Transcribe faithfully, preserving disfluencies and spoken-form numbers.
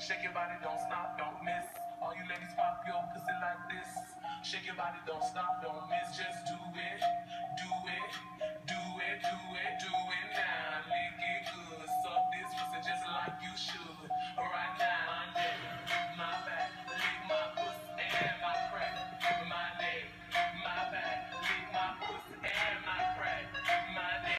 Shake your body, don't stop, don't miss. All you ladies pop your pussy like this. Shake your body, don't stop, don't miss. Just do it, do it, do it, do it, do it.